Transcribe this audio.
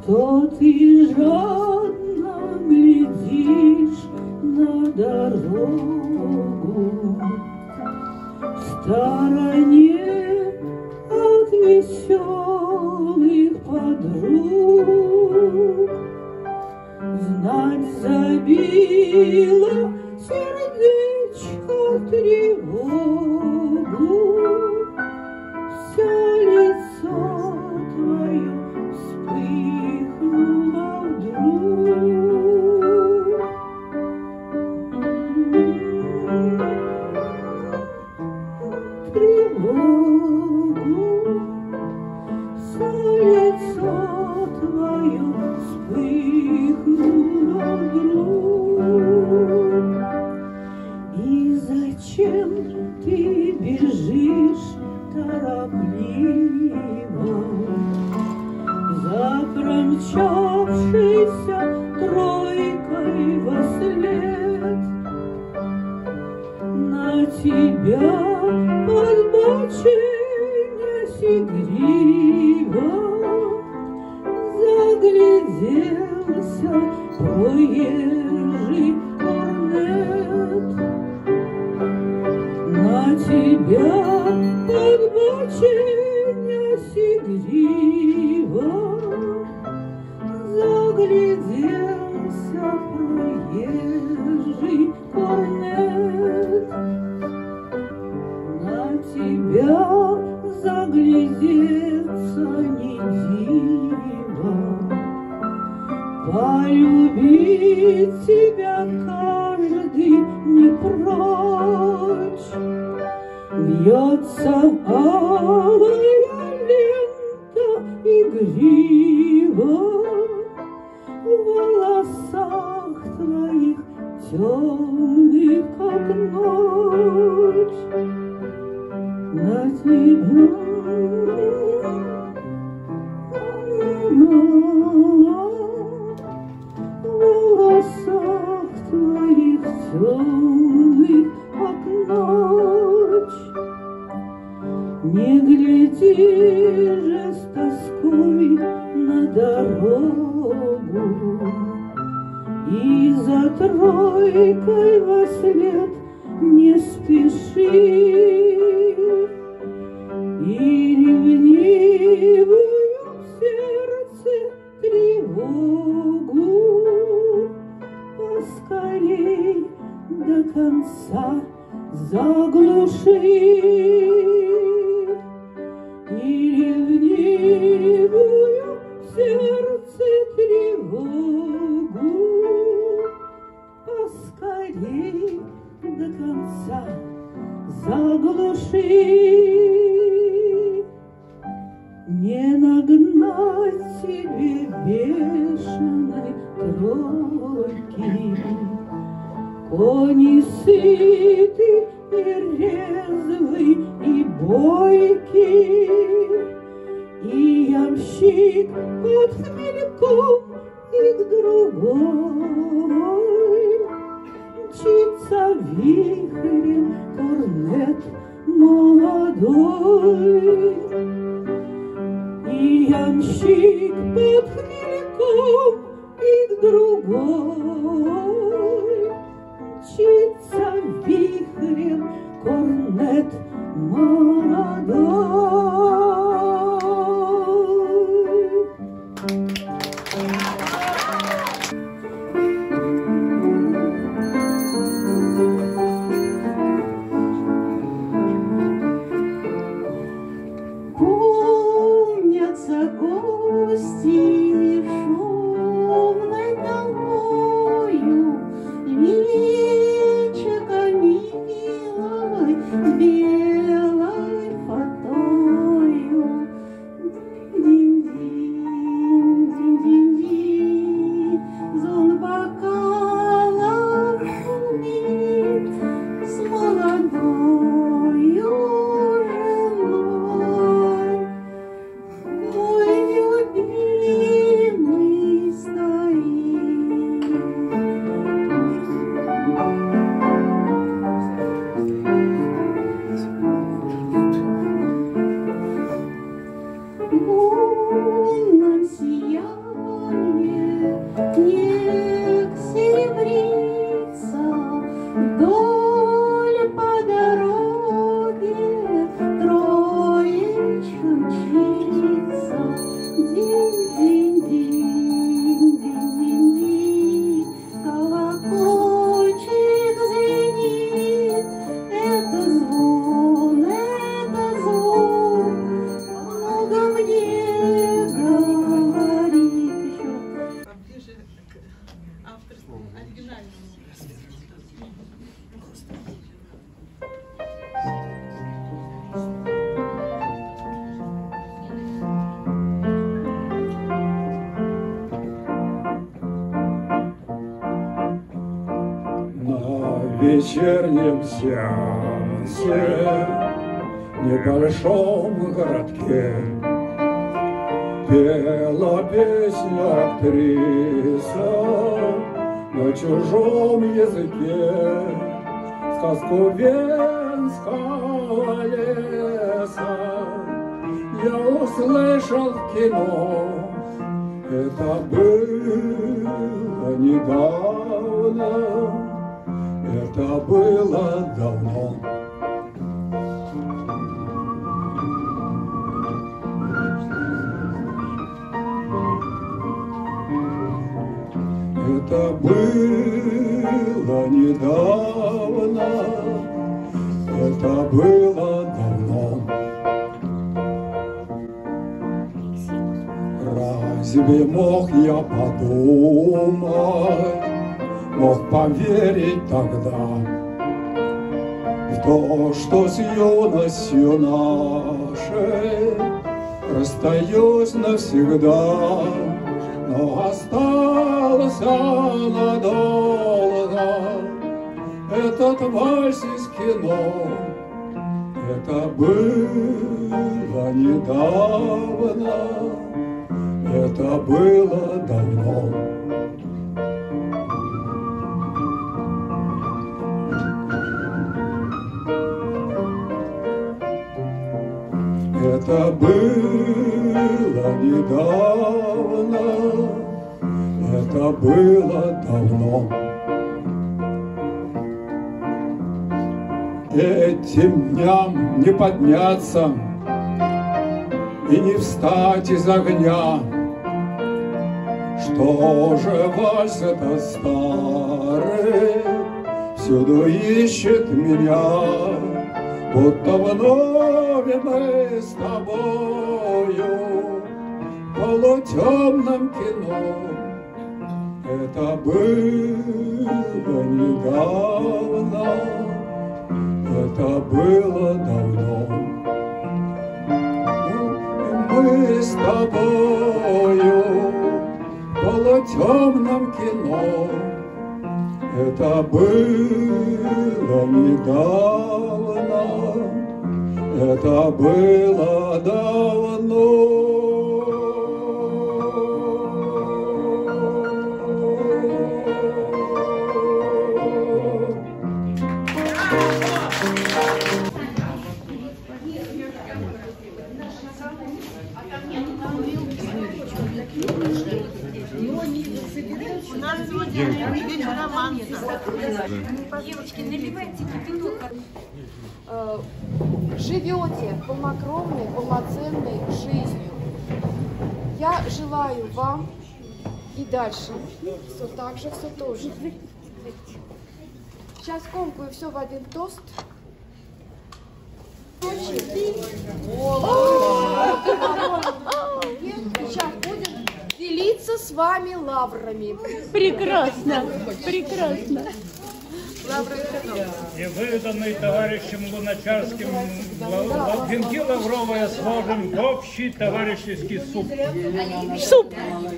Что ты жадно глядишь на дорогу в стороне от веселых подруг? Знать забило сердечко в тревогу, все лицо твое вспыхнуло вдруг. Тревогу, все лицо твое вспыхнуло вдруг. И зачем ты бежишь торопливо за промчавшейся тройкой вослед? На тебя подбоченясь игриво загляделся проезжий корнет. На тебя подбоченясь игриво загляделся проезжий корнет. На тебя заглядеться не диво, полюбить тебя каждый не прочь. Вьется алая лента игриво в волосах твоих темных, как ночь. На тебя в волосах твоих темных, как ночь. Не гляди же с тоской на дорогу и за тройкой вослед не спеши. И ревнивую в сердце тревогу поскорей до конца заглуши. И ревнивую в сердце тревогу поскорей до конца заглуши. Не нагнать себе бешеной тройки, кони сытый и резвый и бойкий, и ямщик под хмельком и к другой мчится вихрем корнет молодой. И ямщик под хмельком и к другой мчится вихрем корнет молодой. Помнятся гости шумной толпою, вечерка милой белой фатою. Динь-динь, динь-динь-динь, звон бокалов шумит с молодою женой. Ой, любимый, в вечернем сеансе в небольшом городке пела песню актриса на чужом языке, сказку Венского леса я услышал в кино. Это было недавно, это было давно. Это было недавно, это было давно. Разве мог я подумать, мог поверить тогда в то, что с юностью нашей расстаюсь навсегда, но остался надолго этот вальс из кино. Это было недавно, это было давно. Это было недавно, это было давно. Этим дням не подняться и не встать из огня. Что же вальс это старый всюду ищет меня, будто вновь мы с тобою в полутемном кино. Это было недавно, это было давно. Мы с тобою в полутемном кино. Это было недавно, это было давно. Девочки, наливайте кипяток. Живете полнокровной, полноценной жизнью. Я желаю вам и дальше все так же, все то же. Сейчас комкую все в один тост. Сейчас будем делиться с вами лаврами. Прекрасно, прекрасно. И выданный товарищем Луначарским венки лавровые сложим в общий товарищеский суп. Суп.